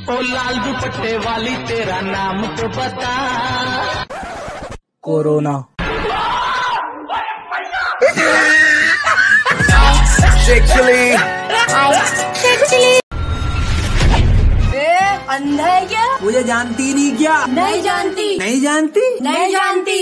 ओ लाल दुपट्टे वाली तेरा नाम तो बता। कोरोना। अंधा है क्या? मुझे जानती नहीं क्या? नहीं जानती। नहीं जानती? नहीं जानती।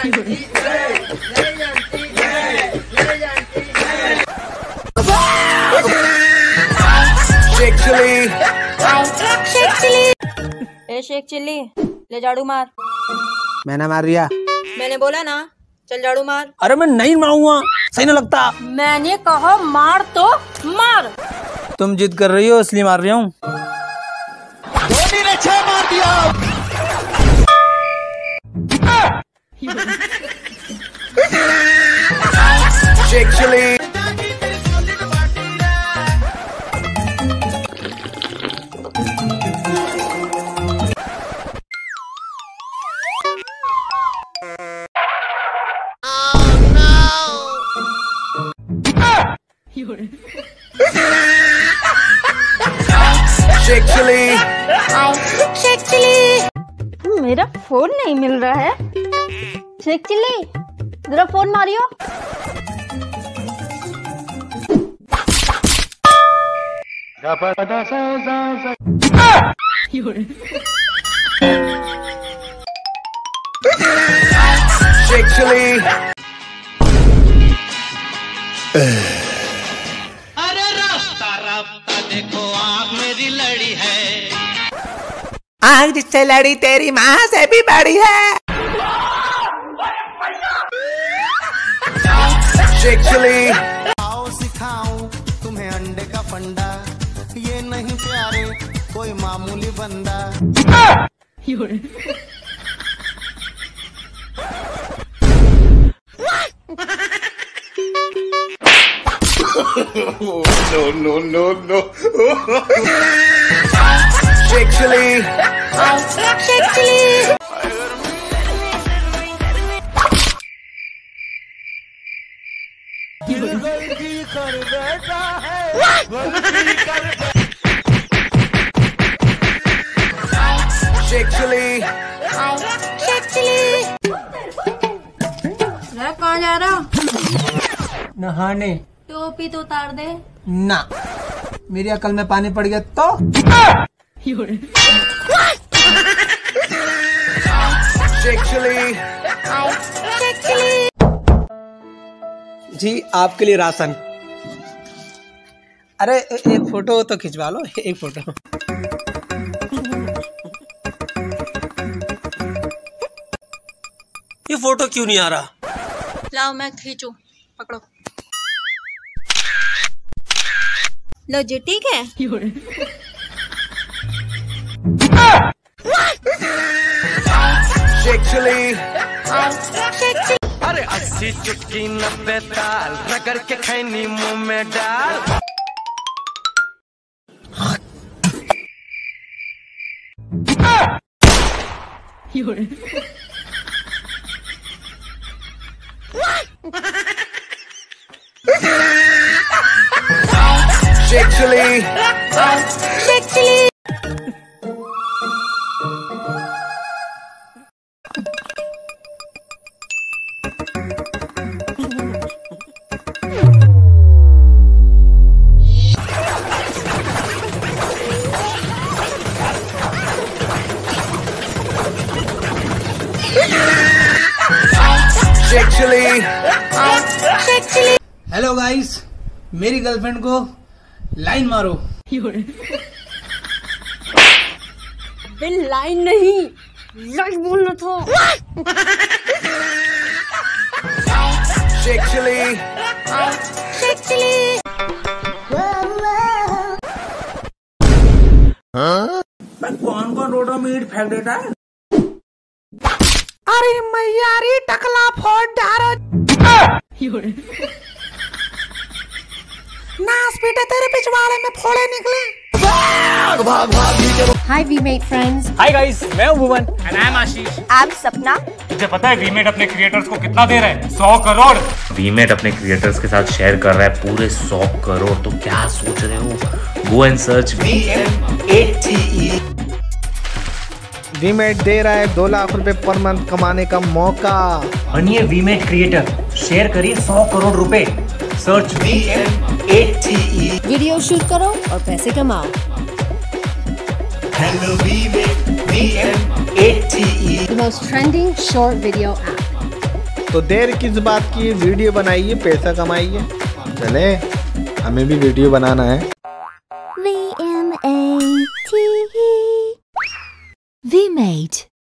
ए शेख चिल्ली, ले झाड़ू मार। मैंने मार दिया। मैंने बोला ना, चल झाड़ू मार। अरे मैं नहीं मारूंगा, सही नहीं लगता। मैंने कहा मार तो मार। तुम जिद कर रही हो इसलिए मार रही हूँ। धोनी ने 6 मार दिया। मेरा फोन नहीं मिल रहा है। शेख चिल्ली, जरा फोन मारियो। अरे रास्ता रास्ता देखो आँख मेरी लड़ी है। आग जिससे लड़ी तेरी माँ से भी बड़ी है। आओ सिखाऊं तुम्हें अंडे का फंडा, ये नहीं प्यारे कोई मामूली बंदा। No. कहाँ जा रहा? नहाने। टोपी तो उतार दे। ना, मेरी अकल में पानी पड़ गया तो। जी आपके लिए राशन। अरे एक फोटो तो खिंचवा लो, एक फोटो। ये फोटो क्यों नहीं आ रहा? लाओ मैं खींचू, पकड़ो। लो जी, ठीक है। अरे 80 चुटकी 90 ताल रगड़ के खैनी मुंह में डाल। हेलो गाइस, मेरी गर्लफ्रेंड को लाइन मारो। बिल लाइन नहीं, लाइन बोलना था। कौन कौन रोडों में ईंट फेंक देता है? अरे मैया रे, टकला फोड़ डारो। नास बेटा, तेरे पिछवाड़े में फोड़े निकले। Hi, we made friends. Hi guys, मैं हूँ भुवन and I'm Ashish. I'm Sapna. तुझे पता है वीमेट अपने क्रिएटर्स को कितना दे रहा है? 100 करोड़। वीमेट अपने क्रिएटर्स के साथ शेयर कर रहा है पूरे 100 करोड़। तो क्या सोच रहे हो? Go and search VMATE। VMate दे रहा है 2 लाख रुपए पर मंथ कमाने का मौका। बनिए वीमेट क्रिएटर, शेयर करिए 100 करोड़ रुपए। Search VMATE। वीडियो शूट करो और पैसे कमाओ। Hello VMATE। The most trending short video app. तो देर किस बात की, वीडियो बनाइए, पैसा कमाइए। चले, हमें भी वीडियो बनाना है। VMATE. VMate.